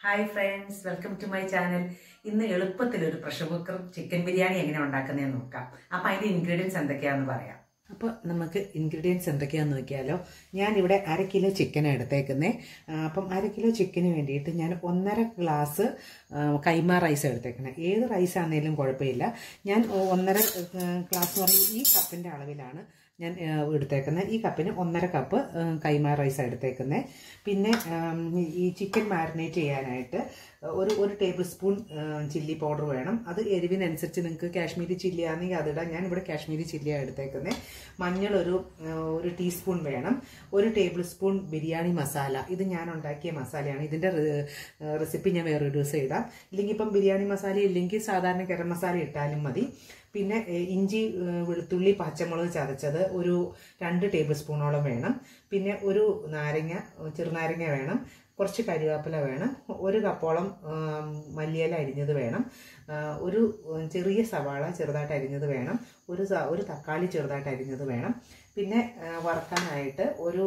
Hi friends, welcome to my channel. ഇന്ന് എളുപ്പത്തിൽ ഒരു പ്രഷർ കുക്കർ ചിക്കൻ ബിരിയാണി എങ്ങനെ ഉണ്ടാക്കുന്നതെന്ന് നോക്കാം. അപ്പോൾ അതിന്റെ ഇൻഗ്രീഡിയൻസ് എന്തൊക്കെയാണെന്ന് പറയാം. അപ്പോൾ നമുക്ക് ഇൻഗ്രീഡിയൻസ് എന്തൊക്കെയാണെന്ന് നോക്കിയാലോ. ഞാൻ ഇവിടെ 1/2 കിലോ ചിക്കൻ എടുത്തേക്കുന്നേ. അപ്പം 1/2 കിലോ ചിക്കന് വേണ്ടിയിട്ട് ഞാൻ 1.5 ഗ്ലാസ് കൈമ റൈസ് എടുത്തേക്കണേ. ഏത് റൈസ് ആണെങ്കിലും കുഴപ്പമില്ല. ഞാൻ 1.5 ഗ്ലാസ് എന്ന് പറഞ്ഞാൽ ഈ കപ്പിന്റെ അളവിലാണ് ഞാൻ എടുത്തേക്കുന്നത്. ഈ കപ്പിന് 1.5 കപ്പ് കൈമ റൈസ് എടുത്തേക്കുന്നത്. പിന്നെ ഈ ചിക്കൻ മാരിനേറ്റ് ചെയ്യാനായിട്ട് ഒരു ടേബിൾ സ്പൂൺ ചില്ലി പൗഡർ വേണം. അത് എരിവിനനുസരിച്ച് നിങ്ങൾക്ക് കാശ്മീരി ചില്ലി ആണെങ്കിൽ അതിടാം. ഞാനിവിടെ കാശ്മീരി ചില്ലിയാണ് എടുത്തേക്കുന്നത്. മഞ്ഞൾ ഒരു ടീസ്പൂൺ വേണം. 1 ടേബിൾ സ്പൂൺ ബിരിയാണി മസാല. ഇത് ഞാൻ ഉണ്ടാക്കിയ മസാലയാണ്. ഇതിൻ്റെ റെസിപ്പി ഞാൻ വേറൊരു ദിവസം ഇടാം. ഇല്ലെങ്കിൽ ഇപ്പം ബിരിയാണി മസാല ഇല്ലെങ്കിൽ സാധാരണ ഗരം മസാല ഇട്ടാലും മതി. പിന്നെ ഇഞ്ചി, വെളുത്തുള്ളി, പച്ചമുളക് ചതച്ചത് ഒരു 2 ടേബിൾ സ്പൂണോളം വേണം. പിന്നെ ഒരു ചെറുനാരങ്ങ വേണം. കുറച്ച് കരിവേപ്പില വേണം. 1 കപ്പോളം മല്ലിയില അരിഞ്ഞത് വേണം. ഒരു ചെറിയ സവാള ചെറുതായിട്ട് അരിഞ്ഞത് വേണം. ഒരു തക്കാളി ചെറുതായിട്ട് അരിഞ്ഞത് വേണം. പിന്നെ വറുക്കാനായിട്ട് ഒരു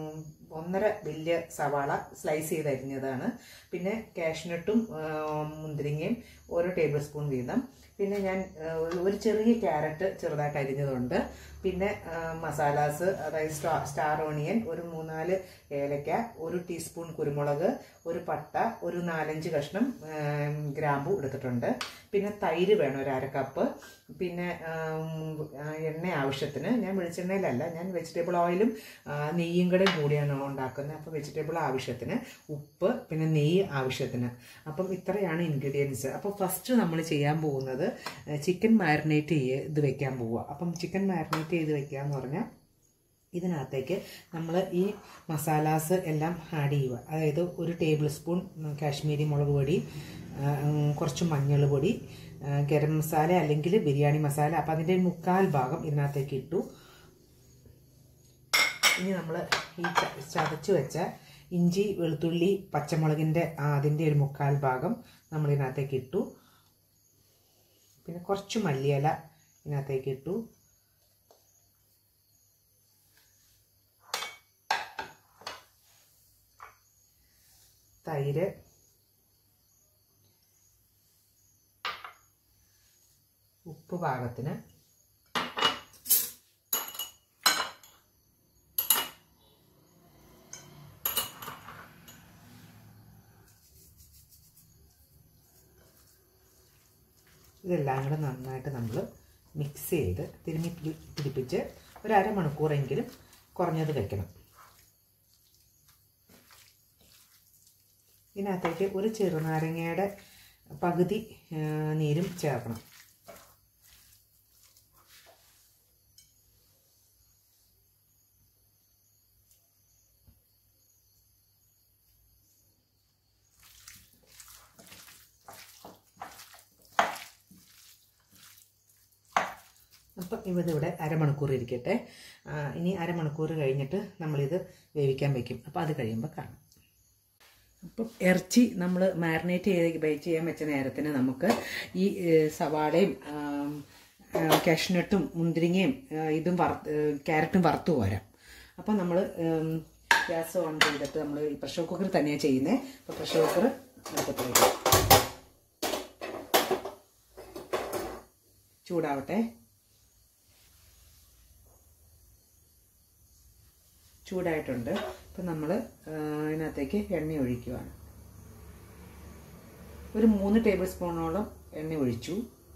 1.5 വലിയ സവാള സ്ലൈസ് ചെയ്ത് അരിഞ്ഞതാണ്. പിന്നെ കാഷ്നട്ടും മുന്തിരിങ്ങയും 1 ടേബിൾ സ്പൂൺ വീതം. പിന്നെ ഞാൻ ഒരു ചെറിയ ക്യാരറ്റ് ചെറുതായിട്ട് അരിഞ്ഞതുണ്ട്. പിന്നെ മസാലാസ്, അതായത് സ്റ്റാർ ഓണിയൻ, ഒരു 3-4 ഏലക്ക, 1 ടീസ്പൂൺ കുരുമുളക്, ഒരു പട്ട, ഒരു 4-5 കഷ്ണം ഗ്രാമ്പു എടുത്തിട്ടുണ്ട്. പിന്നെ തൈര് വേണം, ഒരു 1/2 കപ്പ്. പിന്നെ എണ്ണ ആവശ്യത്തിന്. ഞാൻ വെളിച്ചെണ്ണയിലല്ല, ഞാൻ വെജിറ്റബിൾ ഓയിലും നെയ്യും കൂടിയാണ് ഉണ്ടാക്കുന്നത്. അപ്പോൾ വെജിറ്റബിൾ ആവശ്യത്തിന്, ഉപ്പ്, പിന്നെ നെയ്യ് ആവശ്യത്തിന്. അപ്പം ഇത്രയാണ് ഇൻഗ്രീഡിയൻസ്. അപ്പോൾ ഫസ്റ്റ് നമ്മൾ ചെയ്യാൻ പോകുന്നത് ചിക്കൻ മാരിനേറ്റ് ചെയ്ത് വെക്കാൻ പോവുക. അപ്പം ചിക്കൻ മാരിനേറ്റ് ചെയ്ത് വെക്കുക എന്ന് പറഞ്ഞാൽ ഇതിനകത്തേക്ക് നമ്മൾ ഈ മസാലാസ് എല്ലാം ആഡ് ചെയ്യുക. അതായത് 1 ടേബിൾ സ്പൂൺ കാശ്മീരി മുളക് പൊടി, കുറച്ച് മഞ്ഞൾ പൊടി, ഗരം മസാല അല്ലെങ്കിൽ ബിരിയാണി മസാല. അപ്പം അതിൻ്റെ 1/4 ഭാഗം ഇതിനകത്തേക്ക് ഇട്ടു. ഇനി നമ്മൾ ഈ ചതച്ച് വെച്ച ഇഞ്ചി, വെളുത്തുള്ളി, പച്ചമുളകിൻ്റെ അതിൻ്റെ ഒരു 1/4 ഭാഗം നമ്മൾ ഇതിനകത്തേക്ക് ഇട്ടു. പിന്നെ കുറച്ച് മല്ലിയില ഇതിനകത്തേക്ക് ഇട്ടു. തൈര്, ഉപ്പ് പാകത്തിന്, ഇതെല്ലാം കൂടെ നന്നായിട്ട് നമ്മൾ മിക്സ് ചെയ്ത് പിടിപ്പിച്ച് ഒരു 1/2 മണിക്കൂറെങ്കിലും കുറഞ്ഞത് വെക്കണം. ഇതിനകത്തേക്ക് ഒരു ചെറുനാരങ്ങയുടെ പകുതി നീരും ചേർക്കണം. അപ്പം ഇതിവിടെ 1/2 മണിക്കൂർ ഇരിക്കട്ടെ. ഇനി 1/2 മണിക്കൂർ കഴിഞ്ഞിട്ട് നമ്മളിത് വേവിക്കാൻ വയ്ക്കും. അപ്പോൾ അത് കഴിയുമ്പോൾ കാണാം. അപ്പം ഇറച്ചി നമ്മൾ മാരിനേറ്റ് ചെയ്യാൻ വെച്ച നേരത്തിന് നമുക്ക് ഈ സവാളയും കാഷ്നട്ടും മുന്തിരിങ്ങയും ക്യാരറ്റും വറുത്ത് പോരാം. അപ്പം നമ്മൾ ഗ്യാസ് ഓൺ ചെയ്തിട്ട് നമ്മൾ ഈ പ്രഷർ കുക്കർ തന്നെയാണ് ചെയ്യുന്നത്. അപ്പോൾ പ്രഷർ കുക്കർ എടുത്തിട്ട് വയ്ക്കും. ചൂടാവട്ടെ. ചൂടായിട്ടുണ്ട്. ഇപ്പം നമ്മൾ ഇതിനകത്തേക്ക് എണ്ണ ഒഴിക്കുകയാണ്. ഒരു 3 ടേബിൾ സ്പൂണോളം എണ്ണ ഒഴിച്ചു.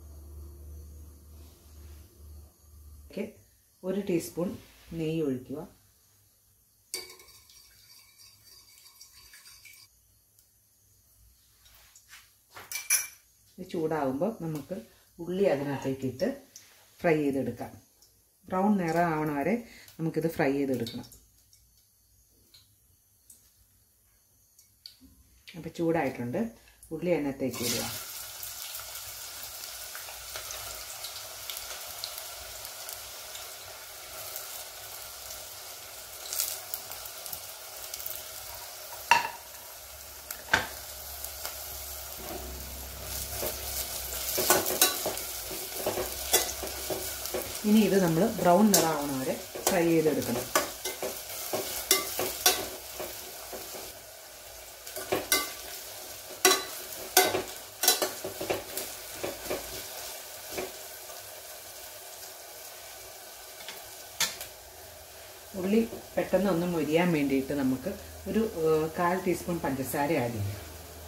1 ടീസ്പൂൺ നെയ്യ് ഒഴിക്കുക. ഇത് ചൂടാകുമ്പോൾ നമുക്ക് ഉള്ളി അതിനകത്തേക്ക് ഇട്ട് ഫ്രൈ ചെയ്തെടുക്കാം. ബ്രൗൺ നിറം ആവണ വരെ നമുക്കിത് ഫ്രൈ ചെയ്തെടുക്കണം. അപ്പോൾ ചൂടായിട്ടുണ്ട്. ഉള്ളി അതിനകത്തേക്ക് ഇടുക. ഇനി ഇത് നമ്മൾ ബ്രൗൺ നിറമാവണ വരെ ഫ്രൈ ചെയ്തെടുക്കണം. പെട്ടെന്ന് ഒന്ന് മൊരിയാൻ വേണ്ടിയിട്ട് നമുക്ക് ഒരു 1/4 ടീസ്പൂൺ പഞ്ചസാര ആഡ് ചെയ്യാം.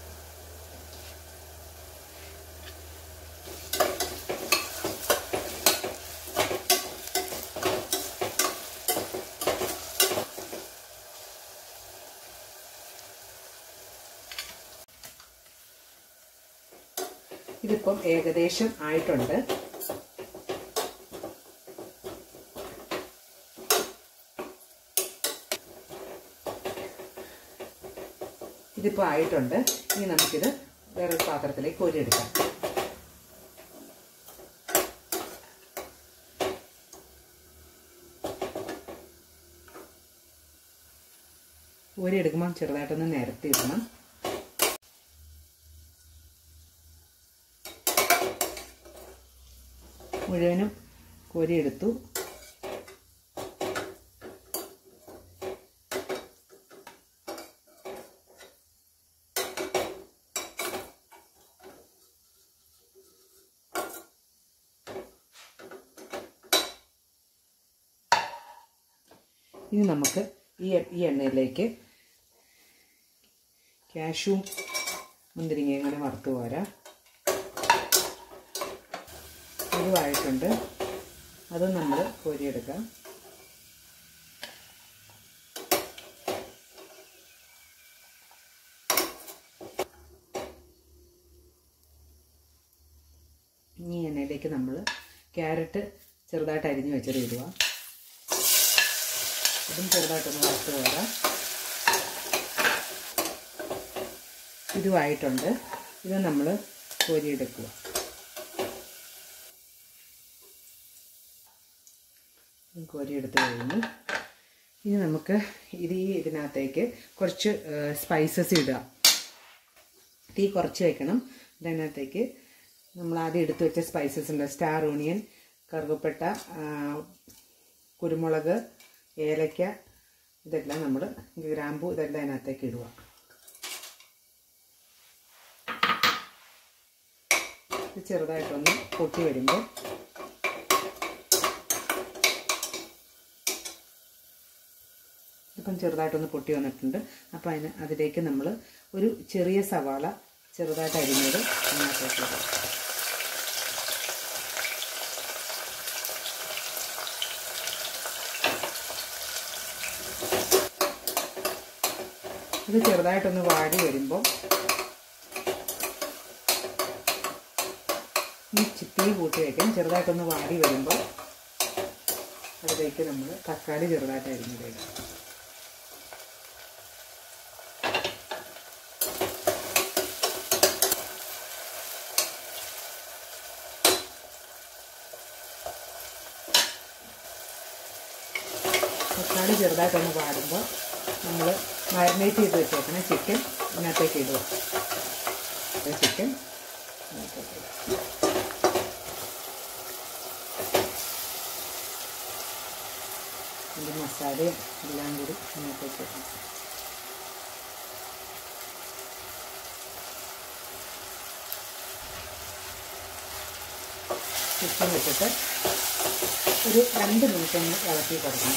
ഇതിപ്പം ഏകദേശം ആയിട്ടുണ്ട്. ഇതിപ്പോൾ ആയിട്ടുണ്ട്. ഇനി നമുക്കിത് വേറൊരു പാത്രത്തിലേക്ക് കോരിയെടുക്കാം. കോരിയെടുക്കുമ്പം ചെറുതായിട്ടൊന്ന് നിരത്തിയിടണം. മുഴുവനും കോരിയെടുത്തു. ഇനി നമുക്ക് ഈ എണ്ണയിലേക്ക് കാഷ്യൂ മുന്തിരിങ്ങയും കൂടെ വറുത്ത് പോരാ. ഇതുമായിട്ടുണ്ട്. അത് നമ്മൾ കോരിയെടുക്കാം. ഈ എണ്ണയിലേക്ക് നമ്മൾ ക്യാരറ്റ് ചെറുതായിട്ട് അരിഞ്ഞ് വെച്ചിട്ട് ഇടുക. ഇതും ചെറുതായിട്ടൊന്ന് വറുത്ത് പോരാ. ഇതുമായിട്ടുണ്ട്. ഇത് നമ്മൾ കോരിയെടുക്കുക. കോരിയെടുത്ത് കഴിഞ്ഞു. ഇനി നമുക്ക് ഇതിനകത്തേക്ക് കുറച്ച് സ്പൈസസ് ഇടുക. തീ കുറച്ച് വെക്കണം. ഇതിനകത്തേക്ക് നമ്മൾ ആദ്യം എടുത്ത് വെച്ച സ്പൈസസ് ഉണ്ട്. സ്റ്റാർ ഓണിയൻ, കറുവപ്പട്ട, കുരുമുളക്, ഏലക്ക, ഇതെല്ലാം നമ്മൾ ഗ്രാമ്പൂ ഇതെല്ലാം അതിനകത്തേക്ക് ഇടുക. ഇത് ചെറുതായിട്ടൊന്ന് പൊട്ടി വരുമ്പോൾ ഇപ്പം ചെറുതായിട്ടൊന്ന് പൊട്ടി വന്നിട്ടുണ്ട്. അപ്പോൾ അതിലേക്ക് നമ്മൾ ഒരു ചെറിയ സവാള ചെറുതായിട്ട് അരിഞ്ഞത് അതിനകത്തേക്ക് ഇടുക. ഇത് ചെറുതായിട്ടൊന്ന് വാടി വരുമ്പോൾ ഈ തീ കൂട്ടി വയ്ക്കാം. ചെറുതായിട്ടൊന്ന് വാടി വരുമ്പോൾ അതിലേക്ക് നമ്മൾ തക്കാളി ചെറുതായിട്ട് അരിഞ്ഞത് ഇടാം. തക്കാളി ചെറുതായിട്ടൊന്ന് വാടുമ്പോൾ നമ്മൾ മാരിനേറ്റ് ചെയ്ത് വെച്ചേക്കുന്ന ചിക്കൻ ഇതിനകത്തേക്ക് ഇടുക. ചിക്കൻ ഇതിനകത്തേക്ക് ഇടുക. അതിൻ്റെ മസാലയും എല്ലാം കൂടി ഇതിനകത്തേക്ക് ഇടണം. ചിക്കൻ വെച്ചിട്ട് ഒരു 2 മിനിറ്റ് ഒന്ന് ഇളക്കി കൊടുക്കണം.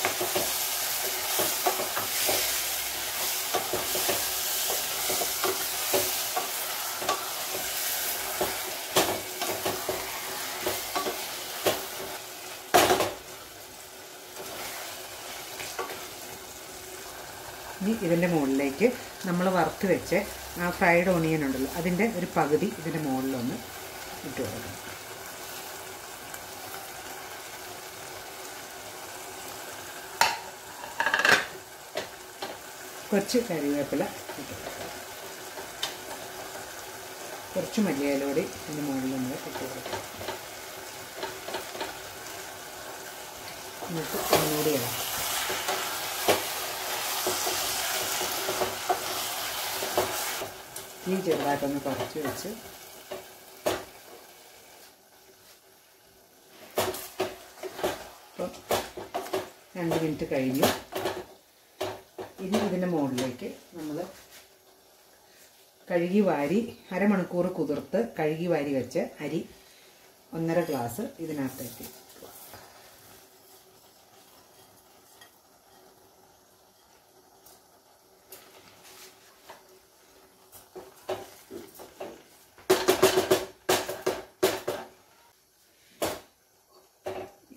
ഇനി ഇതിൻ്റെ മുകളിലേക്ക് നമ്മൾ വറുത്ത് വെച്ച് ആ ഫ്രൈഡ് ഓണിയൻ ഉണ്ടല്ലോ അതിൻ്റെ ഒരു പകുതി ഇതിൻ്റെ മുകളിലൊന്ന് ഇട്ട് കൊടുക്കണം. കുറച്ച് കറിവേപ്പില ഇട്ട് കൊടുക്കുക. കുറച്ച് മല്ലിയില കൂടി ഇതിൻ്റെ മുകളിൽ നമ്മൾ ഇട്ട് കൊടുക്കുക. എന്നിട്ട് ഒന്നുകൂടി ഇടാം. തീ ചെറുതായിട്ടൊന്ന് കുറച്ച് വെച്ച് ഇപ്പം 2 മിനിറ്റ് കഴിഞ്ഞു. ഇനി ഇതിൻ്റെ മുകളിലേക്ക് നമ്മൾ കഴുകി വാരി അരമണിക്കൂർ കുതിർത്ത് കഴുകി വാരി വെച്ച് അരി 1.5 ഗ്ലാസ് ഇതിനകത്തേക്ക്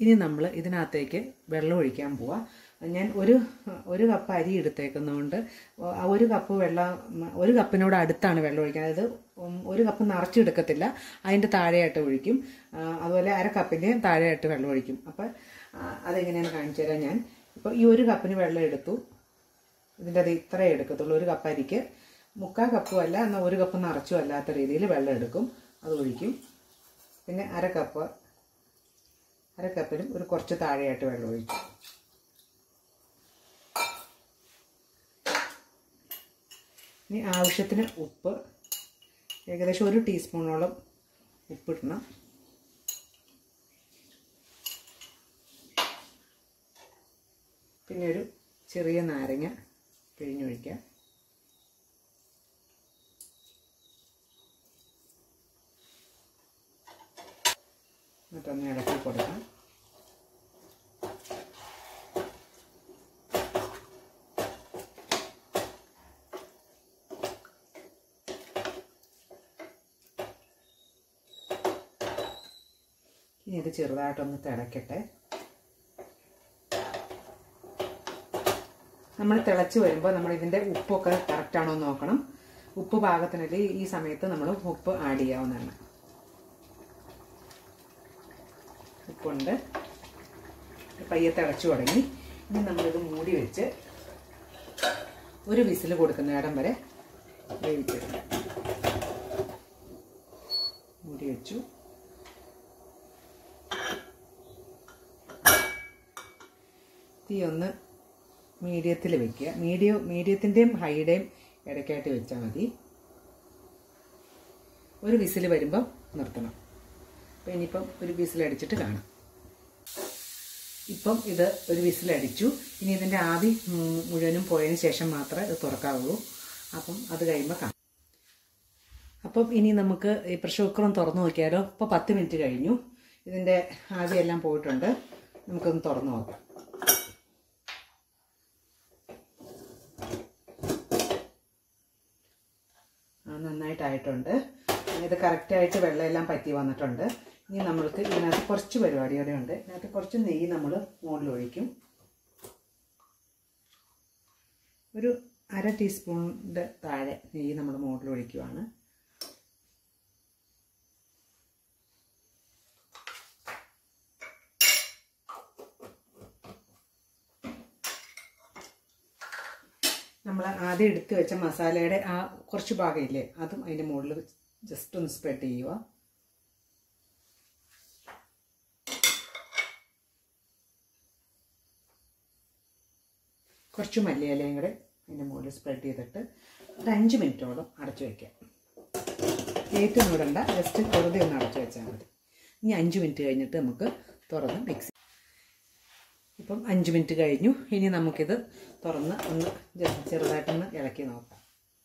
ഇനി നമ്മൾ ഇതിനകത്തേക്ക് വെള്ളം ഒഴിക്കാൻ പോവാം. ഞാൻ ഒരു കപ്പ് അരി എടുത്തേക്കുന്നതുകൊണ്ട് ഒരു കപ്പ് വെള്ളം, ഒരു കപ്പിനോട് അടുത്താണ് വെള്ളം ഒഴിക്കുന്നത്. അതായത് ഒരു കപ്പ് നിറച്ചെടുക്കത്തില്ല, അതിൻ്റെ താഴെയായിട്ട് ഒഴിക്കും. അതുപോലെ അര കപ്പിൻ്റെ താഴെയായിട്ട് വെള്ളം ഒഴിക്കും. അപ്പം അതെങ്ങനെയാണ് കാണിച്ചു തരാം ഞാൻ. ഇപ്പോൾ ഈ ഒരു കപ്പിന് വെള്ളം എടുത്തു, ഇതിൻ്റെ അത് ഇത്രയേ എടുക്കത്തുള്ളൂ. ഒരു കപ്പ് അരിക്ക് 3/4 കപ്പും അല്ല, എന്നാൽ ഒരു കപ്പ് നിറച്ചും അല്ലാത്ത രീതിയിൽ വെള്ളം എടുക്കും, അത് ഒഴിക്കും. പിന്നെ അര കപ്പിലും ഒരു കുറച്ച് താഴെയായിട്ട് വെള്ളം ഒഴിക്കും. ഇനി ആവശ്യത്തിന് ഉപ്പ്, ഏകദേശം 1 ടീസ്പൂണോളം ഉപ്പിടണം. പിന്നെ ഒരു ചെറിയ നാരങ്ങ പിഴിഞ്ഞൊഴിക്കാം. എന്നിട്ടൊന്ന് ഇളക്കി കൊടുക്കാം. ഇനി ഇത് ചെറുതായിട്ടൊന്ന് തിളക്കട്ടെ. നമ്മൾ തിളച്ച് വരുമ്പോൾ നമ്മൾ ഇതിൻ്റെ ഉപ്പൊക്കെ കറക്റ്റാണോ എന്ന് നോക്കണം. ഉപ്പ് പാകത്തിനല്ലേ ഈ സമയത്ത് നമ്മൾ ഉപ്പ് ആഡ് ചെയ്യാവുന്നതാണ്. ഉപ്പുണ്ട്, പയ്യെ തിളച്ചു തുടങ്ങി. ഇനി നമ്മളിത് മൂടി വെച്ച് ഒരു വിസിൽ കൊടുക്കുന്ന ഇടം വരെ വേവിച്ചെടുക്കാം. മൂടി വെച്ചു. തീ ഒന്ന് മീഡിയത്തിൽ വെക്കുക. മീഡിയത്തിൻ്റെയും ഹൈയുടെയും ഇടയ്ക്കായിട്ട് വെച്ചാൽ മതി. ഒരു വിസിൽ വരുമ്പം നിർത്തണം. അപ്പോൾ ഇനിയിപ്പം ഒരു വിസിലടിച്ചിട്ട് കാണാം. ഇപ്പം ഇത് ഒരു വിസിലടിച്ചു. ഇനി ഇതിൻ്റെ ആവി മുഴുവനും പോയതിന് ശേഷം മാത്രമേ ഇത് തുറക്കാവുള്ളൂ. അപ്പം അത് കഴിയുമ്പോൾ കാണാം. അപ്പം ഇനി നമുക്ക് ഈ പ്രഷർ കുക്കറും തുറന്നു നോക്കിയാലോ. ഇപ്പോൾ 10 മിനിറ്റ് കഴിഞ്ഞു. ഇതിൻ്റെ ആവിയെല്ലാം പോയിട്ടുണ്ട്. നമുക്കൊന്ന് തുറന്നു നോക്കാം. നന്നായിട്ടായിട്ടുണ്ട്. ഇത് കറക്റ്റായിട്ട് വെള്ളമെല്ലാം പറ്റി വന്നിട്ടുണ്ട്. ഇനി നമ്മൾക്ക് ഇതിനകത്ത് കുറച്ച് പരിപാടിയോടെ ഉണ്ട്. ഇതിനകത്ത് കുറച്ച് നെയ്യ് നമ്മൾ മുകളിൽ ഒഴിക്കും. ഒരു അര ടീസ്പൂണിൻ്റെ താഴെ നെയ്യ് നമ്മൾ മുകളിൽ ഒഴിക്കുവാണ്. നമ്മൾ ആദ്യം എടുത്ത് വെച്ച മസാലയുടെ ആ കുറച്ച് ഭാഗമില്ലേ, അതും അതിൻ്റെ മുകളിൽ ജസ്റ്റ് ഒന്ന് സ്പ്രെഡ് ചെയ്യുക. കുറച്ച് മല്ലിയിലയും കൂടെ അതിൻ്റെ മുകളിൽ സ്പ്രെഡ് ചെയ്തിട്ട് ഒരു 5 മിനിറ്റോളം അടച്ചു വയ്ക്കാം. ഏറ്റവും ഇടണ്ട, ജസ്റ്റ് വെറുതെ ഒന്ന് അടച്ചു വെച്ചാൽ മതി. ഇനി 5 മിനിറ്റ് കഴിഞ്ഞിട്ട് നമുക്ക് തുറന്ന് മിക്സ്. ഇപ്പം 5 മിനിറ്റ് കഴിഞ്ഞു. ഇനി നമുക്കിത് തുറന്ന് ഒന്ന് ചെറുതായിട്ടൊന്ന് ഇളക്കി നോക്കാം.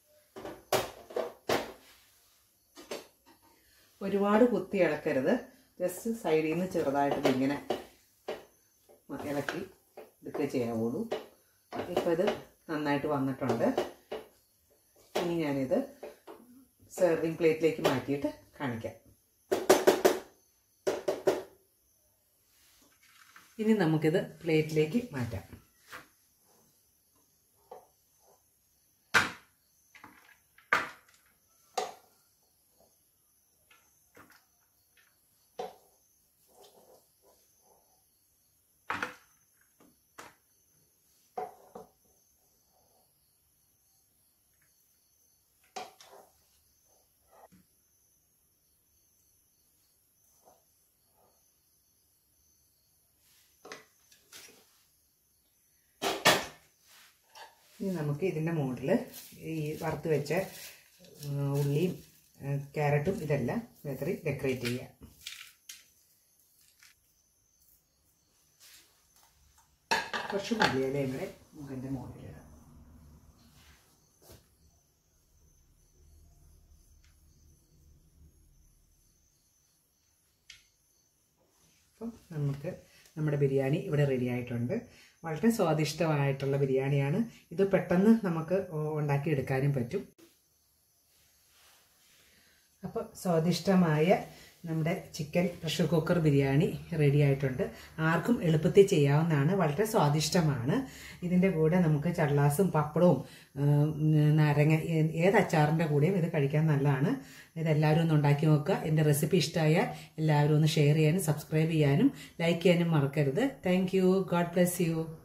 ഒരുപാട് കുത്തി ഇളക്കരുത്, ജസ്റ്റ് സൈഡിൽ നിന്ന് ചെറുതായിട്ട് ഇങ്ങനെ ഇളക്കി എടുക്കുക ചെയ്യാവുള്ളൂ. ഇപ്പോൾ ഇത് നന്നായിട്ട് വന്നിട്ടുണ്ട്. ഇനി ഞാനിത് സെർവിങ് പ്ലേറ്റിലേക്ക് മാറ്റിയിട്ട് കാണിക്കാം. ഇനി നമുക്കിത് പ്ലേറ്റിലേക്ക് മാറ്റാം. ഇനി നമുക്ക് ഇതിൻ്റെ മുകളിൽ ഈ വറുത്ത് വെച്ച ഉള്ളിയും ക്യാരറ്റും ഇതെല്ലാം വെതറി ഡെക്കറേറ്റ് ചെയ്യാം. കുറച്ച് മല്ലിയിലയും കൂടെ ഇതിൻ്റെ മുകളിലിടാം. അപ്പം നമുക്ക് നമ്മുടെ ബിരിയാണി ഇവിടെ റെഡി ആയിട്ടുണ്ട്. വളരെ സ്വാദിഷ്ടമായിട്ടുള്ള ബിരിയാണിയാണ്. ഇത് പെട്ടെന്ന് നമുക്ക് ഉണ്ടാക്കിയെടുക്കാനും പറ്റും. അപ്പോൾ സ്വാദിഷ്ടമായ നമ്മുടെ chicken pressure cooker biryani ready ആയിട്ടുണ്ട്. ആർക്കും എളുപ്പത്തിൽ ചെയ്യാവുന്നതാണ്, വളരെ സ്വാദിഷ്ടമാണ്. ഇതിൻ്റെ കൂടെ നമുക്ക് ചള്ളാസും പപ്പടവും നാരങ്ങ ഏത് അച്ചാറിൻ്റെ കൂടെയും ഇത് കഴിക്കാൻ നല്ലതാണ്. ഇതെല്ലാവരും ഒന്ന് ഉണ്ടാക്കി നോക്കുക. എൻ്റെ റെസിപ്പി ഇഷ്ടമായാൽ എല്ലാവരും ഒന്ന് ഷെയർ ചെയ്യാനും സബ്സ്ക്രൈബ് ചെയ്യാനും ലൈക്ക് ചെയ്യാനും മറക്കരുത്. Thank you. God bless U.